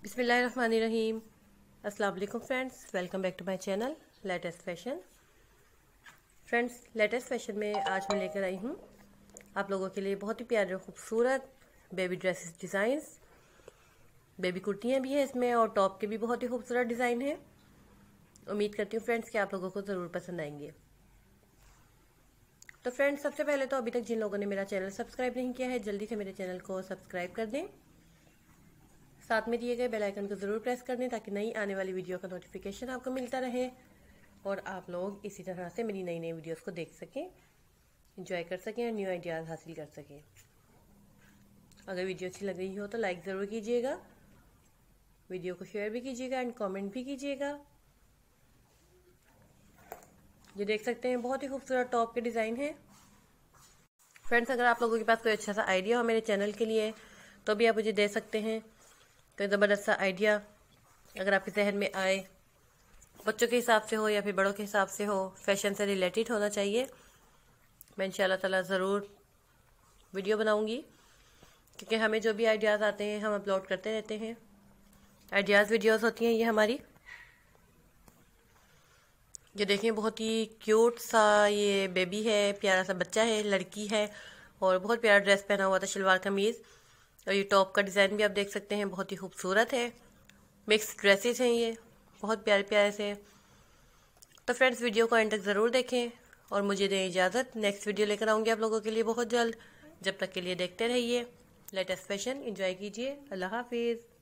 बिस्मिल्लाहिर्रहमानिर्रहीम। अस्सलाम वालेकुम friends, welcome back to my channel latest fashion. Friends, latest fashion में आज मैं लेकर आई हूँ आप लोगों के लिए बहुत ही प्यारे और खूबसूरत बेबी ड्रेसेस डिज़ाइंस। बेबी कुर्तियाँ भी हैं इसमें और टॉप के भी बहुत ही खूबसूरत डिज़ाइन है। उम्मीद करती हूँ फ्रेंड्स कि आप लोगों को ज़रूर पसंद आएंगे। तो फ्रेंड्स, सबसे पहले तो अभी तक जिन लोगों ने मेरा चैनल सब्सक्राइब नहीं किया है, जल्दी से मेरे चैनल को सब्सक्राइब कर दें। साथ में दिए गए बेल आइकन को ज़रूर प्रेस कर दें ताकि नई आने वाली वीडियो का नोटिफिकेशन आपको मिलता रहे और आप लोग इसी तरह से मेरी नई नई वीडियोस को देख सकें, एंजॉय कर सकें और न्यू आइडियाज़ हासिल कर सकें। अगर वीडियो अच्छी लग रही हो तो लाइक ज़रूर कीजिएगा, वीडियो को शेयर भी कीजिएगा एंड कमेंट भी कीजिएगा। ये देख सकते हैं बहुत ही खूबसूरत टॉप के डिज़ाइन है। फ्रेंड्स, अगर आप लोगों के पास कोई अच्छा सा आइडिया हो मेरे चैनल के लिए तो भी आप मुझे दे सकते हैं। कोई ज़बरदस्त सा आइडिया अगर आपके जहन में आए, बच्चों के हिसाब से हो या फिर बड़ों के हिसाब से हो, फैशन से रिलेटेड होना चाहिए, मैं इंशाल्लाह ताला ज़रूर वीडियो बनाऊंगी। क्योंकि हमें जो भी आइडियाज़ आते हैं हम अपलोड करते रहते हैं। आइडियाज़ वीडियोस होती हैं ये हमारी। ये देखें, बहुत ही क्यूट सा ये बेबी है, प्यारा सा बच्चा है, लड़की है और बहुत प्यारा ड्रेस पहना हुआ था, शलवार कमीज़। और ये टॉप का डिज़ाइन भी आप देख सकते हैं, बहुत ही खूबसूरत है। मिक्स ड्रेसेस हैं ये, बहुत प्यारे प्यारे से। तो फ्रेंड्स, वीडियो को एंड तक ज़रूर देखें और मुझे दें इजाज़त। नेक्स्ट वीडियो लेकर आऊँगी आप लोगों के लिए बहुत जल्द। जब तक के लिए देखते रहिए लेटेस्ट फैशन, एंजॉय कीजिए। अल्लाह हाफिज़।